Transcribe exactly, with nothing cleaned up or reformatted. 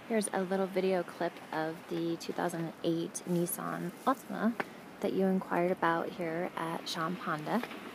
Here's a little video clip of the two thousand eight Nissan Altima that you inquired about here at Sham Honda.